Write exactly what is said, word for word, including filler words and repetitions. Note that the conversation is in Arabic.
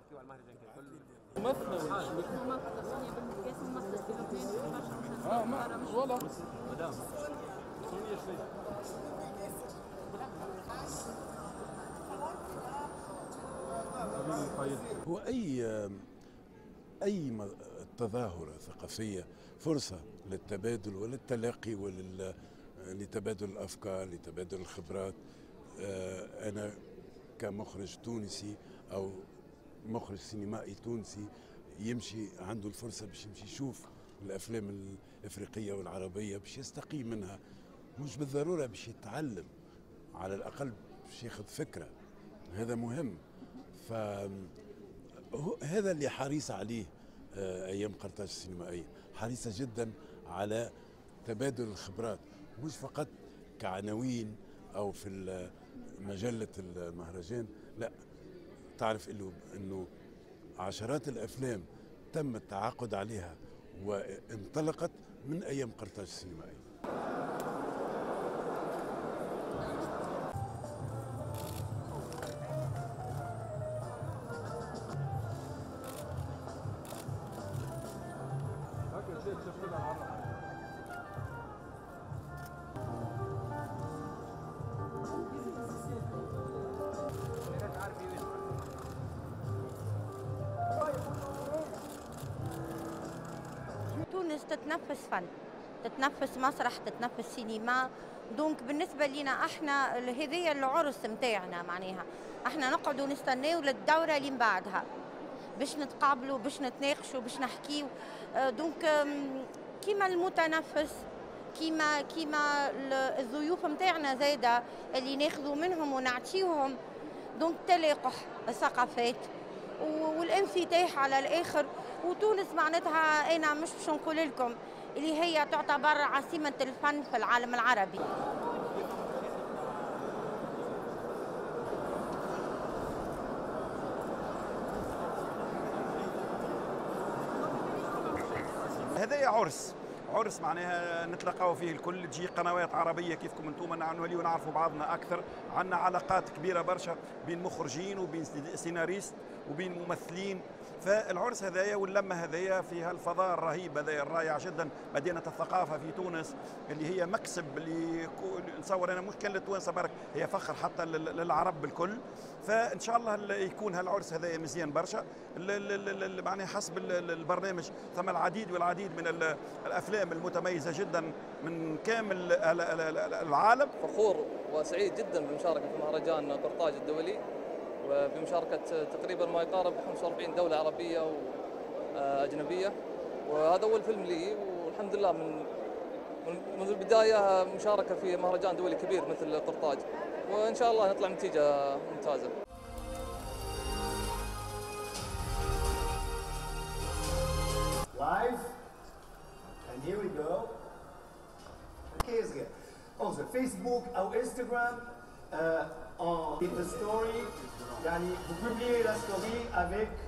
نحكيو على المهرجان ككل. ممثلة ولا مش ممثلة سونيا بنت قاسم ممثلة في لبنان في اه ما ولا مدام سونيا شوي. هو أي أي تظاهرة ثقافية فرصة للتبادل وللتلاقي ولل لتبادل الأفكار، لتبادل الخبرات. أنا كمخرج تونسي أو مخرج سينمائي تونسي يمشي عنده الفرصة باش يمشي يشوف الأفلام الإفريقية والعربية باش يستقي منها، مش بالضرورة باش يتعلم، على الأقل باش ياخذ فكرة. هذا مهم. فهذا اللي حريص عليه أيام قرطاج السينمائية، حريصة جدا على تبادل الخبرات، مش فقط كعناوين أو في مجلة المهرجان، لا، تعرف إنه عشرات الأفلام تم التعاقد عليها وانطلقت من أيام قرطاج السينمائية. تونس تتنفس فن، تتنفس مسرح، تتنفس سينما. دونك بالنسبه لنا احنا هذيا العرس نتاعنا، معناها احنا نقعدوا نستناو للدوره اللي من بعدها باش نتقابلوا، باش نتناقشوا، باش نحكيو. دونك كيما المتنفس، كيما كيما الضيوف نتاعنا زايده اللي ناخذوا منهم ونعطيوهم. دونك تلاقح الثقافات والانفتاح على الاخر. وتونس معناتها انا مش باش نقول لكم اللي هي تعتبر عاصمه الفن في العالم العربي. هذا عرس عرس معناها نتلقاو فيه الكل، تجي قنوات عربيه كيفكم انتم نوليو نعرفوا بعضنا اكثر، عندنا علاقات كبيره برشا بين مخرجين وبين سيناريست وبين ممثلين. فالعرس هذايا واللمه هذايا فيها الفضاء الرهيب هذايا الرائع جدا، مدينه الثقافه في تونس اللي هي مكسب، اللي نتصور انا مش كان للتوانسه برك، هي فخر حتى للعرب بالكل. فان شاء الله يكون هالعرس هذايا مزيان برشا. معناها حسب البرنامج ثم العديد والعديد من الافلام المتميزه جدا من كامل العالم. فخور وسعيد جدا بالمشاركه في مهرجان قرطاج الدولي، وبمشاركه تقريبا ما يقارب خمسة وأربعين دوله عربيه واجنبيه، وهذا اول فيلم لي، والحمد لله من منذ البدايه مشاركه في مهرجان دولي كبير مثل قرطاج، وان شاء الله نطلع نتيجه ممتازه. Live, and here we go. Qu'est-ce que on the Facebook ou Instagram, euh, en the story, yani vous publiez la story avec